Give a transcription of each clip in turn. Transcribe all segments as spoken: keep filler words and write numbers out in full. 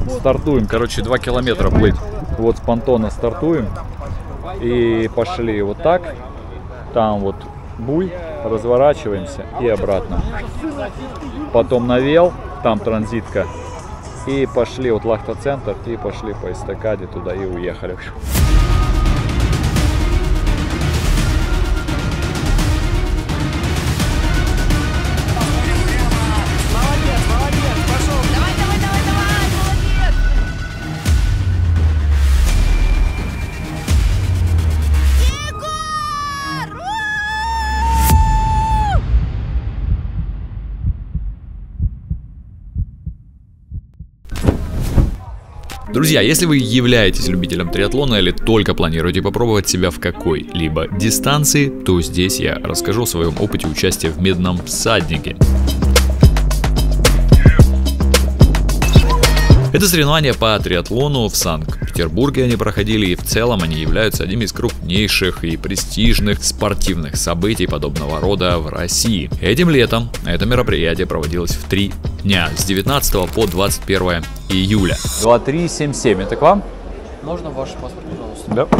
Стартуем, короче, два километра плыть. Вот с понтона стартуем. И пошли вот так. Там вот буй, разворачиваемся и обратно. Потом на Вел, там транзитка. И пошли вот Лахта-центр, и пошли по эстакаде туда и уехали. Друзья, если вы являетесь любителем триатлона или только планируете попробовать себя в какой-либо дистанции, то здесь я расскажу о своем опыте участия в Медном всаднике. Это соревнования по триатлону в Санкт-Петербурге они проходили, и в целом они являются одним из крупнейших и престижных спортивных событий подобного рода в России. Этим летом это мероприятие проводилось в три дня, с девятнадцатого по двадцать первое июля. два три семь семь, это к вам? Можно ваш паспорт, пожалуйста? Да.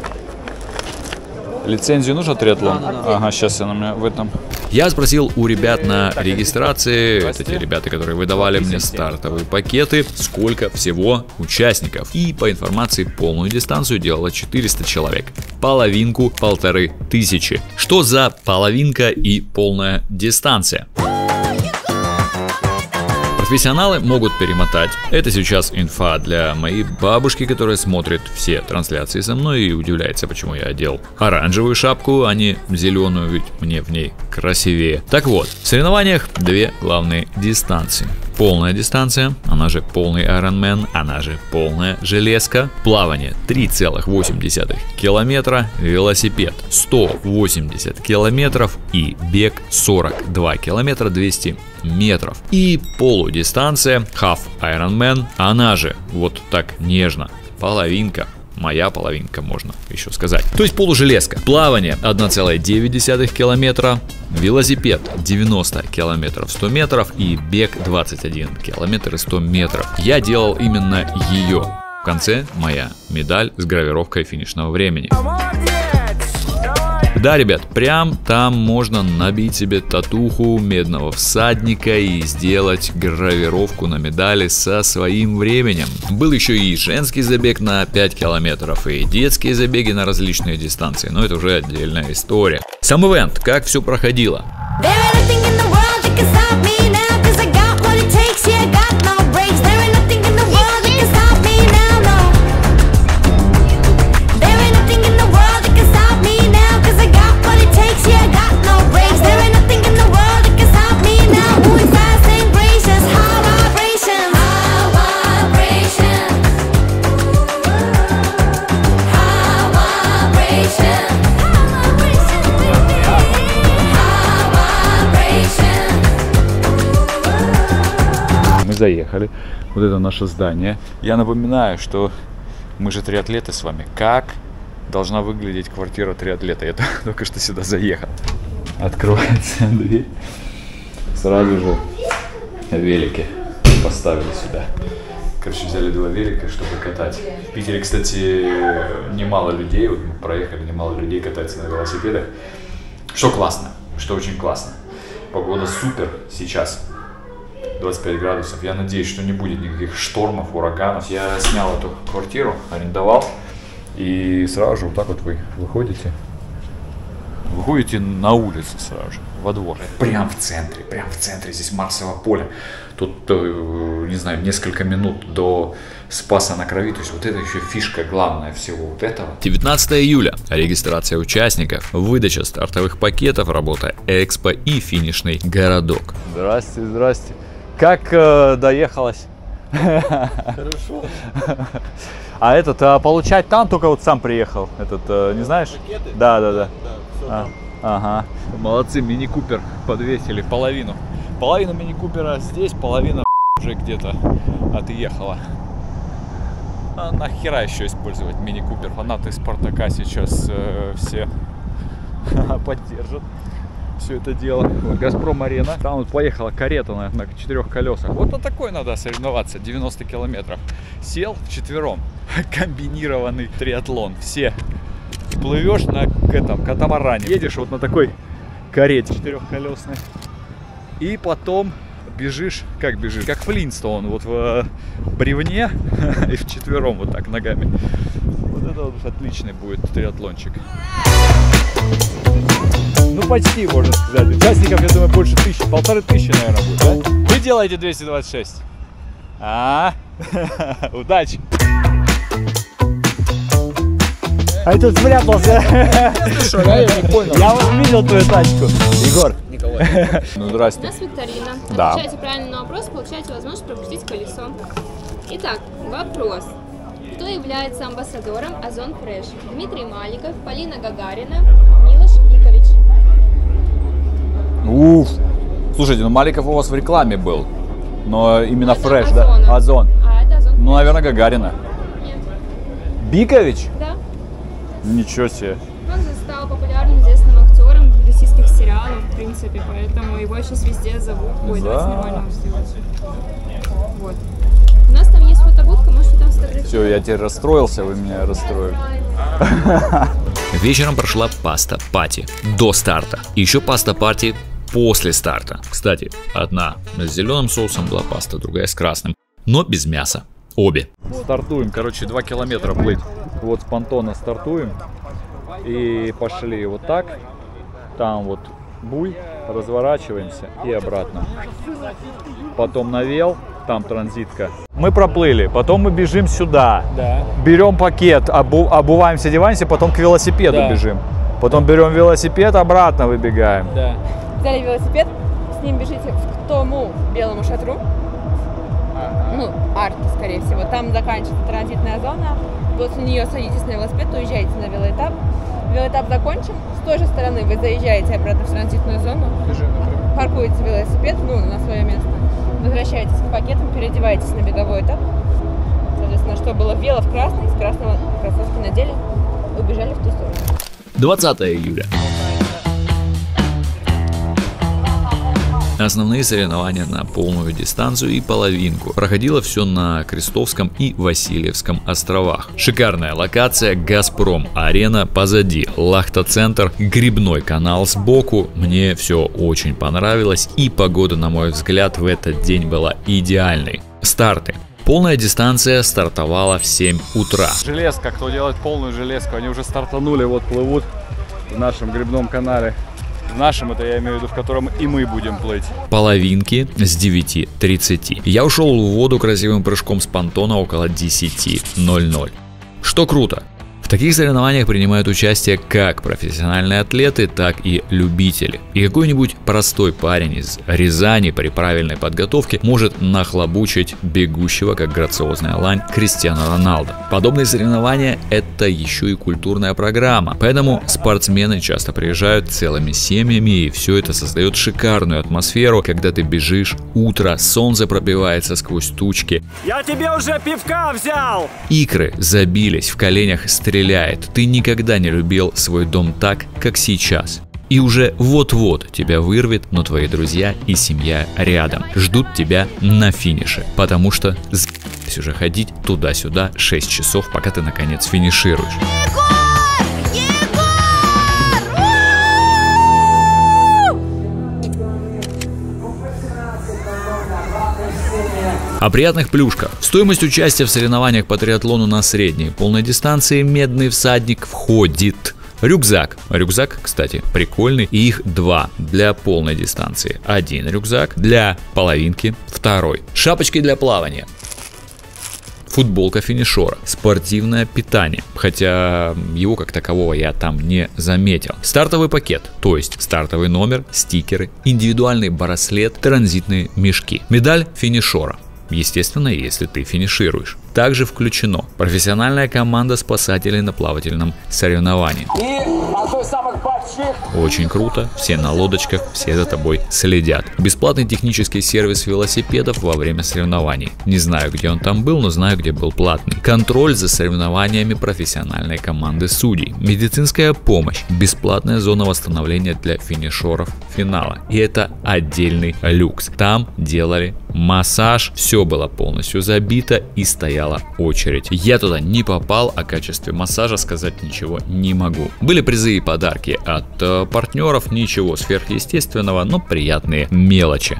Лицензию нужно триатлон? Да, да, да. Ага, сейчас я на меня в этом. Я спросил у ребят на регистрации, это те ребята, которые выдавали мне стартовые пакеты, сколько всего участников. И по информации, полную дистанцию делало четыреста человек. Половинку полторы тысячи. Что за половинка и полная дистанция? Профессионалы могут перемотать. Это сейчас инфа для моей бабушки, которая смотрит все трансляции со мной и удивляется, почему я одел оранжевую шапку, а не зеленую, ведь мне в ней красивее. Так вот, в соревнованиях две главные дистанции. Полная дистанция, она же полный Ironman, она же полная железка. Плавание три целых восемь десятых километра, велосипед сто восемьдесят километров и бег сорок два километра двести метров. И полудистанция Half Ironman, она же вот так нежно, половинка. Моя половинка, можно еще сказать. То есть полужелезка. Плавание одна целая девять десятых километра, велосипед девяносто километров сто метров и бег двадцать один километр и сто метров. Я делал именно ее. В конце моя медаль с гравировкой финишного времени. Да, ребят, прям там можно набить себе татуху Медного всадника и сделать гравировку на медали со своим временем. Был еще и женский забег на пять километров, и детские забеги на различные дистанции, но это уже отдельная история. Сам ивент, как все проходило. Заехали. Вот это наше здание. Я напоминаю, что мы же триатлеты с вами. Как должна выглядеть квартира триатлета? Я только что сюда заехал. Открывается дверь. Сразу же велики поставили сюда. Короче, взяли два велика, чтобы катать. В Питере, кстати, немало людей. Вот мы проехали, немало людей катается на велосипедах. Что классно, что очень классно. Погода супер сейчас. двадцать пять градусов. Я надеюсь, что не будет никаких штормов, ураганов. Я снял эту квартиру, арендовал. И сразу же вот так вот вы выходите. Выходите на улицу сразу же, во двор. Прям в центре, прям в центре. Здесь Марсово поле. Тут, не знаю, несколько минут до Спаса на Крови. То есть вот это еще фишка главная всего вот этого. девятнадцатое июля. Регистрация участников, выдача стартовых пакетов, работа экспо и финишный городок. Здрасте, здрасте. Как э, доехалось? Хорошо. А этот, а, получать там только вот сам приехал. Этот, э, не знаешь? Пакеты? Да, да, да. Да, все А, там. ага. Молодцы, мини-купер подвесили половину. Половина мини-купера здесь, половина уже где-то отъехала. А нахера еще использовать мини-купер? Фанаты Спартака сейчас э, все поддержат. все это дело. Вот Газпром-арена. Там вот поехала карета на, на четырех колесах. Вот на такой надо соревноваться, девяносто километров. Сел вчетвером. Комбинированный триатлон. Все. Плывешь на этом катамаране. Едешь вот на такой карете четырехколесной. И потом бежишь, как бежишь, как Флинстоун, вот в бревне и вчетвером вот так ногами. Вот это вот отличный будет триатлончик. Ну почти, можно сказать. Участников, я думаю, больше тысячи, полторы тысячи, наверное, будет, да? Вы делаете двести двадцать шесть. А, удачи! А я тут спрятался. Я вот видел твою тачку. Егор. Николай. Ну, здрасте. У нас викторина. Да. Отвечаете правильно на вопрос, получаете возможность пропустить колесо. Итак, вопрос. Кто является амбассадором Озон Фреш? Дмитрий Маликов, Полина Гагарина, Милош Икович. Уф. Слушайте, ну Маликов у вас в рекламе был. Но именно Это Фреш, Озона. да? Озон. А это Озон Ну, Фреш. наверное, Гагарина. Нет. Бикович? Да. Ничего себе. Он стал популярным известным актером российских сериалов, в принципе, поэтому его сейчас везде зовут. Ой, Да. давайте нормально сделать. Вот. У нас там есть фотобудка, можете там сфотографировать. Все, я теперь расстроился, вы меня расстроили. Вечером прошла паста-пати до старта. И еще паста-пати после старта. Кстати, одна с зеленым соусом была паста, другая с красным. Но без мяса. Обе. Стартуем, короче, два километра плыть. Вот с понтона стартуем. И пошли вот так. Там вот буй, разворачиваемся и обратно. Потом навел, там транзитка. Мы проплыли, потом мы бежим сюда. Да. Берем пакет, обу обуваемся, одеваемся, потом к велосипеду Да. бежим. Потом берем велосипед, обратно выбегаем. Да. Взяли велосипед, с ним бежите к тому белому шатру, ну, арт, скорее всего, там заканчивается транзитная зона, после нее садитесь на велосипед, уезжаете на велоэтап, велоэтап закончим, с той же стороны вы заезжаете обратно в транзитную зону, паркуете велосипед, ну, на свое место, возвращаетесь к пакетам, переодеваетесь на беговой этап, соответственно, что было вело в красный, с красного кроссовки надели, убежали в ту сторону. двадцатое июля. Основные соревнования на полную дистанцию и половинку. Проходило все на Крестовском и Васильевском островах. Шикарная локация, Газпром-арена позади, Лахта-центр, грибной канал сбоку. Мне все очень понравилось, и погода, на мой взгляд, в этот день была идеальной. Старты. Полная дистанция стартовала в семь утра. Железка, кто делает полную железку, они уже стартанули, вот плывут в нашем грибном канале. В нашем, это я имею в виду, в котором и мы будем плыть. Половинки с девяти тридцати. Я ушел в воду красивым прыжком с понтона около десяти ноль-ноль. Что круто. В таких соревнованиях принимают участие как профессиональные атлеты, так и любители. И какой-нибудь простой парень из Рязани при правильной подготовке может нахлобучить бегущего, как грациозная лань, Криштиану Роналдо. Подобные соревнования – это еще и культурная программа. Поэтому спортсмены часто приезжают целыми семьями, и все это создает шикарную атмосферу, когда ты бежишь, утро, солнце пробивается сквозь тучки. Я тебе уже пивка взял! Икры забились, в коленях стреляют. Ты никогда не любил свой дом так, как сейчас. И уже вот-вот тебя вырвет, но твои друзья и семья рядом. Ждут тебя на финише. Потому что за***ь уже ходить туда-сюда шесть часов, пока ты наконец финишируешь. О приятных плюшках. Стоимость участия в соревнованиях по триатлону на средней полной дистанции медный всадник входит. Рюкзак. Рюкзак, кстати, прикольный. И их два для полной дистанции. Один рюкзак для половинки, второй. Шапочки для плавания. Футболка финишера, спортивное питание, хотя его как такового я там не заметил. Стартовый пакет, то есть стартовый номер, стикеры, индивидуальный браслет, транзитные мешки. Медаль финишера. Естественно, если ты финишируешь. Также включено профессиональная команда спасателей на плавательном соревновании. И одной из самых Очень круто, все на лодочках, все за тобой следят. Бесплатный технический сервис велосипедов во время соревнований. Не знаю, где он там был, но знаю, где был платный. Контроль за соревнованиями профессиональной команды судей. Медицинская помощь. Бесплатная зона восстановления для финишеров финала. И это отдельный люкс. Там делали массаж, все было полностью забито и стояла очередь. Я туда не попал, о качестве массажа сказать ничего не могу. Были призы и подарки от э, партнеров, ничего сверхъестественного, но приятные мелочи.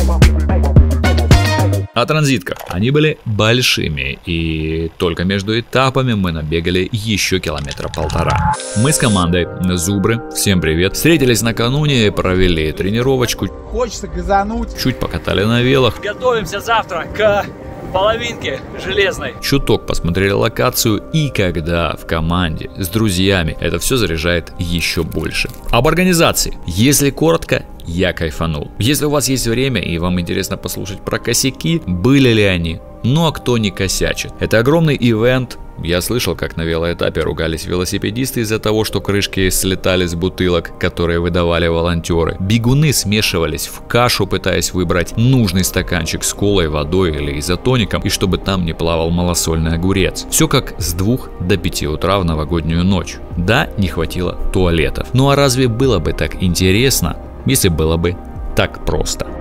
О транзитках. Они были большими, и только между этапами мы набегали еще километра полтора. Мы с командой Зубры, всем привет, встретились накануне, провели тренировочку. Хочется газануть. Чуть покатали на велах. Готовимся завтра к половинке железной. Чуток посмотрели локацию, и когда в команде с друзьями, это все заряжает еще больше. Об организации. Если коротко, я кайфанул. Если у вас есть время и вам интересно послушать про косяки, были ли они? Ну а кто не косячит? Это огромный ивент. Я слышал, как на велоэтапе ругались велосипедисты из-за того, что крышки слетали с бутылок, которые выдавали волонтеры. Бегуны смешивались в кашу, пытаясь выбрать нужный стаканчик с колой, водой или изотоником, и чтобы там не плавал малосольный огурец. Все как с двух до пяти утра в новогоднюю ночь. Да, не хватило туалетов. Ну а разве было бы так интересно, если было бы так просто?